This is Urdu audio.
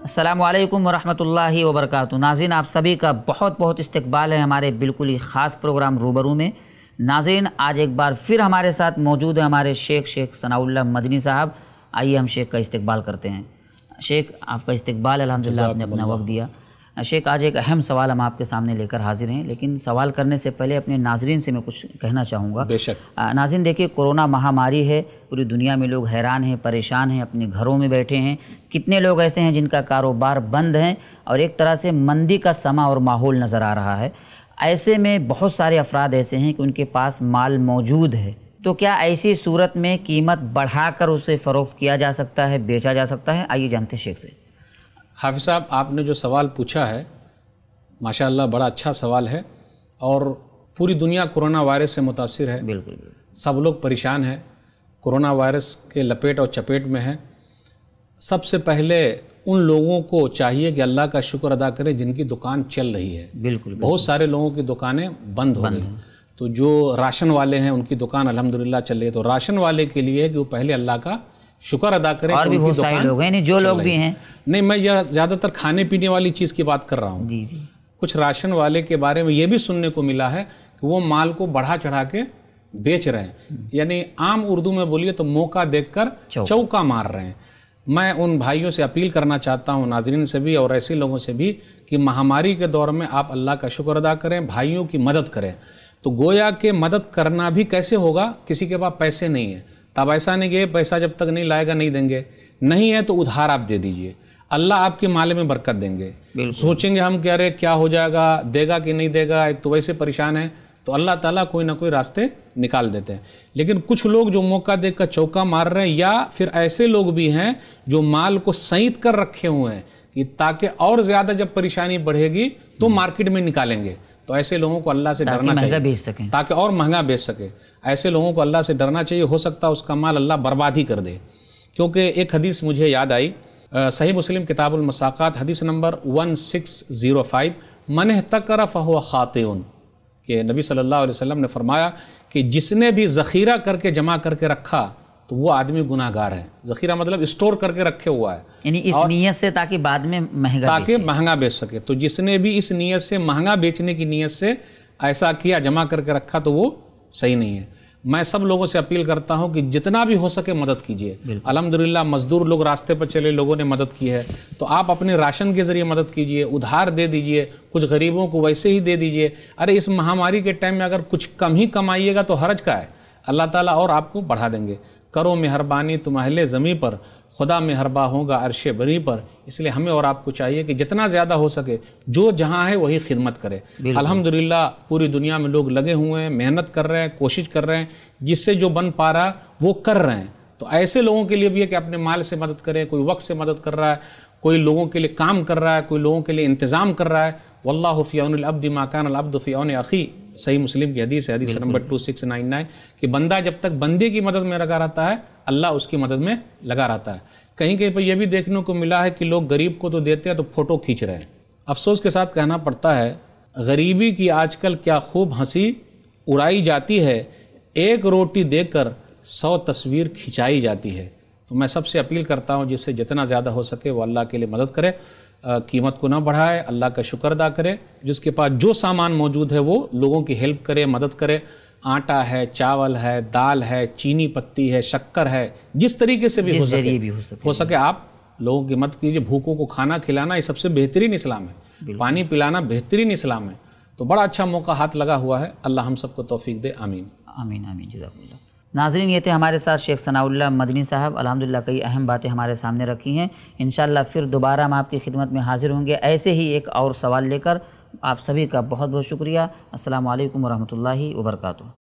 السلام علیکم ورحمۃ اللہ وبرکاتہ۔ ناظرین، آپ سبھی کا بہت بہت استقبال ہے ہمارے بالکل ہی خاص پروگرام روبرو میں۔ ناظرین، آج ایک بار پھر ہمارے ساتھ موجود ہیں ہمارے شیخ ثناءاللہ مدنی صاحب۔ آئیے ہم شیخ کا استقبال کرتے ہیں۔ شیخ، آپ کا استقبال الحمدللہ، آپ نے اپنا وقت دیا۔ شیخ، آج ایک اہم سوال ہم آپ کے سامنے لے کر حاضر ہیں، لیکن سوال کرنے سے پہلے اپنے ناظرین سے میں کچھ کہنا چاہوں گا۔ بے شک۔ ناظرین دیکھیے، کورونا مہاماری ہے، پوری دنیا میں لوگ حیران ہیں، پریشان ہیں، اپنے گھروں میں بیٹھے ہیں۔ کتنے لوگ ایسے ہیں جن کا کاروبار بند ہے اور ایک طرح سے مندی کا سما اور ماحول نظر آ رہا ہے۔ ایسے میں بہت سارے افراد ایسے ہیں کہ ان کے پاس مال موجود ہے، تو کیا ایسی صورت میں قیمت بڑھا کر اسے فروخت کیا جا سکتا ہے، بیچا جا سکتا ہے؟ آئیے جانتے ہیں شیخ سے۔ حافظ صاحب، آپ نے جو سوال پوچھا ہے ماشاءاللہ بڑا اچھا سوال ہے، اور پوری دنیا کورونا وائرس سے متاثر ہے۔ بالکل، سب لوگ پریشان ہیں، کورونا وائرس کے لپیٹ اور چپیٹ میں ہیں۔ سب سے پہلے ان لوگوں کو چاہیے کہ اللہ کا شکر ادا کرے جن کی دکان چل رہی ہے۔ بالکل، بہت سارے لوگوں کی دکانیں بند ہو گئی، تو جو راشن والے ہیں ان کی دکان الحمدللہ چل رہی ہے۔ تو راشن والے کے لیے کہ وہ پہلے اللہ کا شکر ادا کریں۔ اور بھی بہت سارے لوگ ہیں، جو لوگ بھی ہیں، نہیں، میں یہ زیادہ تر کھانے پینے والی چیز کی بات کر رہا ہوں۔ جی جی، کچھ راشن والے کے بارے میں یہ بھی سننے کو ملا ہے کہ وہ مال کو بڑھا چڑھا کے بیچ رہے ہیں، یعنی عام اردو میں بولیے تو موقع دیکھ کر چوکا مار رہے ہیں۔ میں ان بھائیوں سے اپیل کرنا چاہتا ہوں، ناظرین سے بھی اور ایسے لوگوں سے بھی، کہ مہاماری کے دور میں آپ اللہ کا شکر ادا کریں، بھائیوں کی مدد کریں۔ تو گویا کہ مدد کرنا بھی کیسے ہوگا؟ کسی کے پاس پیسے نہیں ہیں، تب ایسا نہیں کہ پیسہ جب تک نہیں لائے گا نہیں دیں گے، نہیں ہے تو ادھار آپ دے دیجئے، اللہ آپ کے مال میں برکت دیں گے۔ سوچیں گے ہم کہ ارے کیا ہو جائے گا، دے گا کہ نہیں دے گا، ایک تو ویسے پریشان ہے، تو اللہ تعالیٰ کوئی نہ کوئی راستے نکال دیتے ہیں۔ لیکن کچھ لوگ جو موقع دیکھ کر چوکا مار رہے ہیں، یا پھر ایسے لوگ بھی ہیں جو مال کو سینت کر رکھے ہوئے ہیں کہ تاکہ اور زیادہ جب پریشانی بڑھے گی تو مارکیٹ میں نکالیں گے۔ تو ایسے لوگوں کو اللہ سے ڈرنا چاہیے تاکہ اور مہنگا بیچ سکے۔ ایسے لوگوں کو اللہ سے ڈرنا چاہیے، ہو سکتا ہے اس کا مال اللہ برباد ہی کر دے۔ کیونکہ ایک حدیث مجھے یاد آئی، صحیح مسلم کتاب المساقات حدیث نمبر 1605، من احتکر فہو خاطئ، کہ نبی صلی اللہ علیہ وسلم نے فرمایا کہ جس نے بھی ذخیرہ کر کے جمع کر کے رکھا تو وہ آدمی گناہ گار ہے۔ ذخیرہ مطلب اسٹور کر کے رکھے ہوا ہے، یعنی اس نیت سے تاکہ بعد میں مہنگا بیچ سکے۔ تو جس نے بھی اس نیت سے، مہنگا بیچنے کی نیت سے ایسا کیا، جمع کر کے رکھا، تو وہ صحیح نہیں ہے۔ میں سب لوگوں سے اپیل کرتا ہوں کہ جتنا بھی ہو سکے مدد کیجیے۔ الحمدللہ مزدور لوگ راستے پر چلے، لوگوں نے مدد کی ہے، تو آپ اپنے راشن کے ذریعے مدد کیجیے، ادھار دے دیجیے، کچھ غریبوں کو ویسے ہی دے دیجیے۔ ارے اس مہاماری کے ٹائم میں اگر کچھ کم ہی کمائیے گا تو حرج کا ہے، اللہ تعالیٰ اور آپ کو بڑھا دیں گے۔ کرو مہربانی تم اہل زمیں پر، خدا مہرباں ہوگا عرش بری پر۔ اس لیے ہمیں اور آپ کو چاہیے کہ جتنا زیادہ ہو سکے، جو جہاں ہے وہی خدمت کرے۔ الحمدللہ پوری دنیا میں لوگ لگے ہوئے ہیں، محنت کر رہے ہیں، کوشش کر رہے ہیں، جس سے جو بن پا رہا وہ کر رہے ہیں۔ تو ایسے لوگوں کے لیے بھی ہے کہ اپنے مال سے مدد کرے، کوئی وقت سے مدد کر رہا ہے، کوئی لوگوں کے لیے کام کر رہا ہے، کوئی لوگوں کے لیے انتظام کر رہا ہے۔ واللہ فی عون العبد ما کان العبد فی عون اخی، صحیح مسلم کی حدیث ہے، حدیث نمبر 2699، کہ بندہ جب تک بندے کی مدد میں لگا رہتا ہے، اللہ اس کی مدد میں لگا رہتا ہے۔ کہیں کہیں پر یہ بھی دیکھنے کو ملا ہے کہ لوگ غریب کو تو دیتے ہیں تو فوٹو کھینچ رہے ہیں۔ افسوس کے ساتھ کہنا پڑتا ہے، غریبی کی آج کل کیا خوب ہنسی اڑائی جاتی ہے، ایک روٹی دے کر 100 تصویر کھنچائی جاتی ہے۔ تو میں سب سے اپیل کرتا ہوں، جس سے جتنا زیادہ ہو سکے وہ اللہ کے لیے مدد کرے، قیمت کو نہ بڑھائے، اللہ کا شکر ادا کرے، جس کے پاس جو سامان موجود ہے وہ لوگوں کی ہیلپ کرے، مدد کرے۔ آٹا ہے، چاول ہے، دال ہے، چینی پتی ہے، شکر ہے، جس طریقے سے بھی ہو سکے آپ لوگوں کی مدد کیجیے۔ بھوکوں کو کھانا کھلانا یہ سب سے بہترین اسلام ہے، پانی پلانا بہترین اسلام ہے۔ تو بڑا اچھا موقع ہاتھ لگا ہوا ہے، اللہ ہم سب کو توفیق دے، آمین آمین آمین، جزاک اللہ۔ ناظرین، یہ تھے ہمارے ساتھ شیخ ثناءاللہ مدنی صاحب، الحمدللہ کئی اہم باتیں ہمارے سامنے رکھی ہیں۔ انشاءاللہ پھر دوبارہ ہم آپ کی خدمت میں حاضر ہوں گے ایسے ہی ایک اور سوال لے کر۔ آپ سبھی کا بہت بہت شکریہ۔ السلام علیکم ورحمۃ اللہ وبرکاتہ۔